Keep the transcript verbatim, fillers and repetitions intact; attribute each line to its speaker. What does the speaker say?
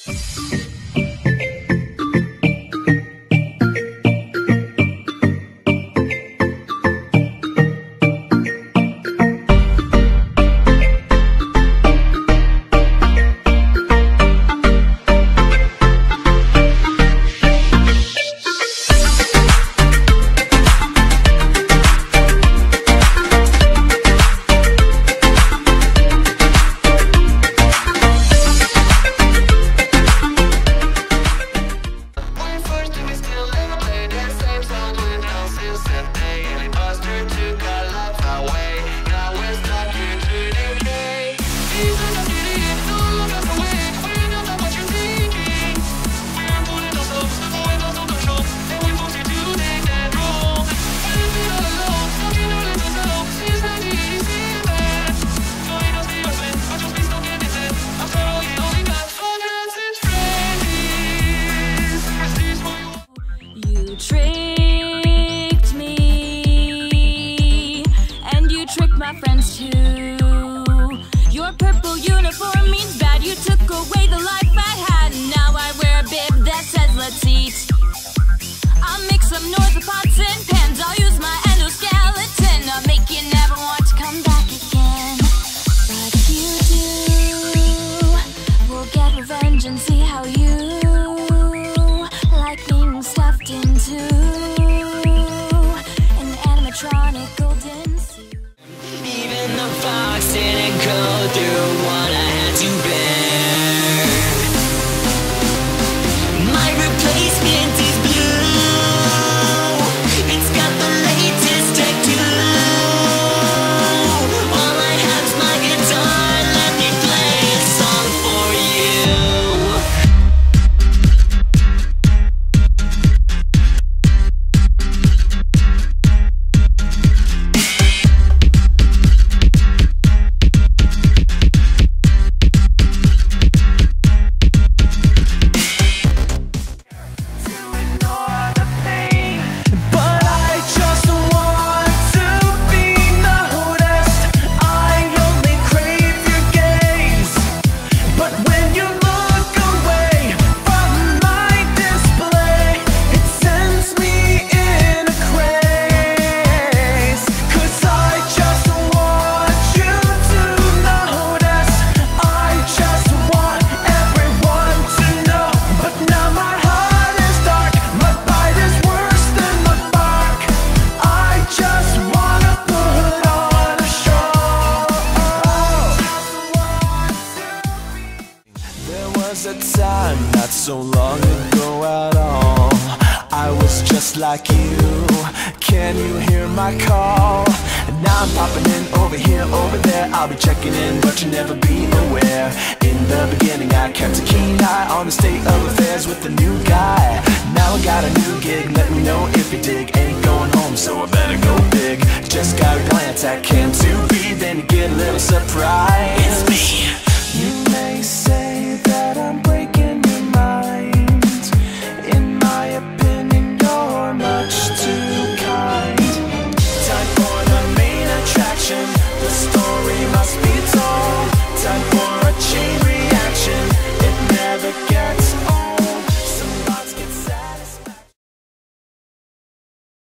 Speaker 1: Tricked me, and you tricked my friends too. Your purple uniform means bad. You took away the life I had, and now I wear a bib that says let's eat. I'll mix some noise with pots and pans. I'll use my endoskeleton. I'll make you never want to come back again. But if you do, we'll get revenge and see how you like being stuffed into an animatronic golden suit.
Speaker 2: Even the fox didn't go through what I had to bear. My replacement is blue. It's got the latest tech too. All I have is my guitar. Let me play a song for you.
Speaker 3: A time not so long ago at all, I was just like you. Can you hear my call? And now I'm popping in over here, over there. I'll be checking in, but you'll never be aware. In the beginning I kept a keen eye on the state of affairs with the new guy. Now I got a new gig, let me know if you dig. Ain't going home, so I better go big. Just gotta glance at Cam to be, then you get a little surprise.